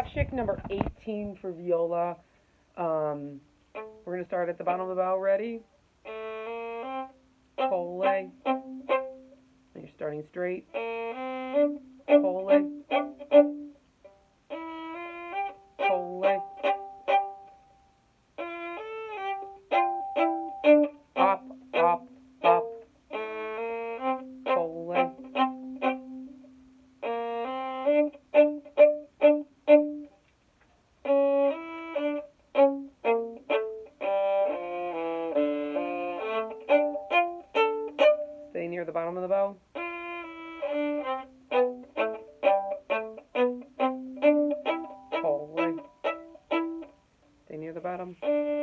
chick number 18 for viola. We're going to start at the bottom of the bow. Ready? Cole. And you're starting straight. Cole. Cole. Up, up, up. Cole. Stay near the bottom of the bow. Cole. Stay near the bottom.